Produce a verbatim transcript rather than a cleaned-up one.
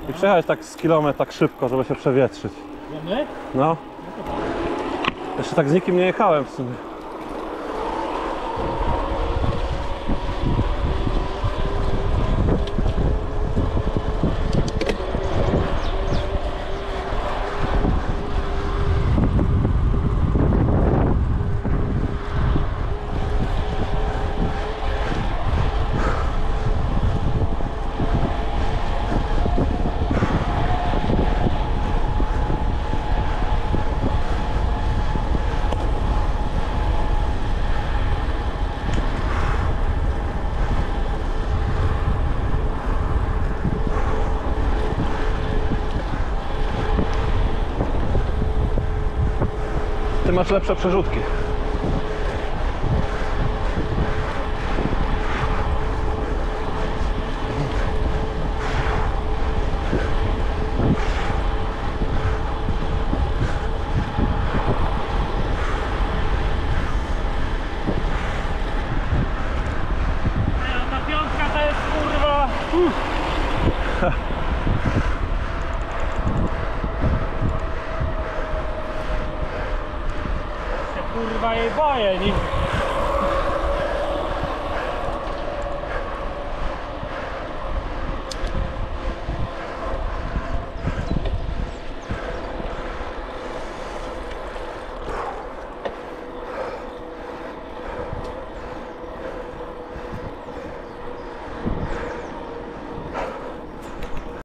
I przejechać tak z kilometr tak szybko, żeby się przewietrzyć. My? No. Jeszcze tak z nikim nie jechałem w sumie. Ty masz lepsze przerzutki. Ta piątka to jest kurwa. Uff. Kurwa jej boję, nie?